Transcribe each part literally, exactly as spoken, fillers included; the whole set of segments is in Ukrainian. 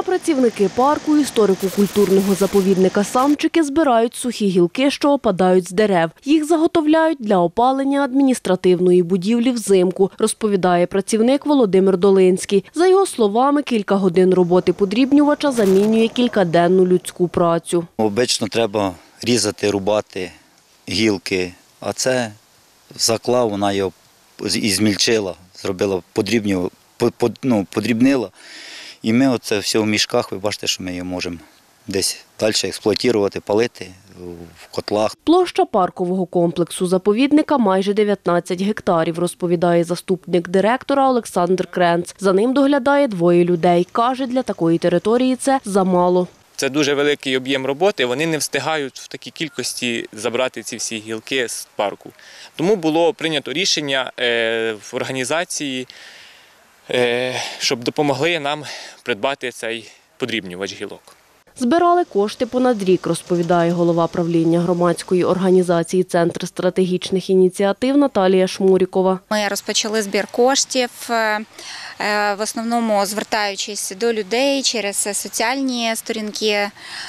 Щодня працівники парку історико-культурного заповідника Самчики збирають сухі гілки, що опадають з дерев. Їх заготовляють для опалення адміністративної будівлі взимку, розповідає працівник Володимир Долинський. За його словами, кілька годин роботи подрібнювача замінює кількаденну людську працю. Обично треба різати, рубати гілки, а це заклав, вона його і змільчила, зробила подрібню, ну, подрібнила. І ми оце все в мішках, ви бачите, що ми її можемо десь далі експлуатувати, палити в котлах. Площа паркового комплексу заповідника майже дев'ятнадцять гектарів, розповідає заступник директора Олександр Кренц. За ним доглядає двоє людей. Каже, для такої території це замало. Це дуже великий об'єм роботи, вони не встигають в такій кількості забрати ці всі гілки з парку. Тому було прийнято рішення в організації, щоб допомогли нам придбати цей подрібнювач гілок. Збирали кошти понад рік, розповідає голова правління громадської організації «Центр стратегічних ініціатив» Наталія Шмурікова. Ми розпочали збір коштів, в основному звертаючись до людей через соціальні сторінки,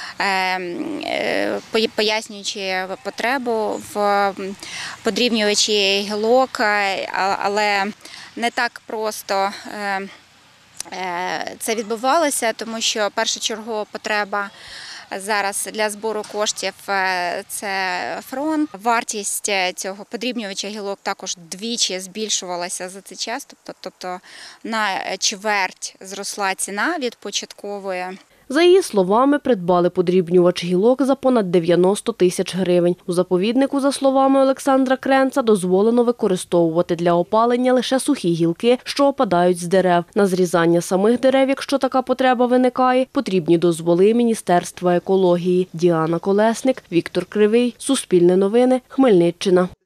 пояснюючи потребу в подрібнювачі гілок, але не так просто це відбувалося, тому що першочергова потреба зараз для збору коштів – це фронт. Вартість цього подрібнювача гілок також двічі збільшувалася за цей час, тобто на чверть зросла ціна від початкової. За її словами, придбали подрібнювач гілок за понад дев'яносто тисяч гривень. У заповіднику, за словами Олександра Кренца, дозволено використовувати для опалення лише сухі гілки, що опадають з дерев. На зрізання самих дерев, якщо така потреба виникає, потрібні дозволи Міністерства екології. Діана Колесник, Віктор Кривий, Суспільне новини, Хмельниччина.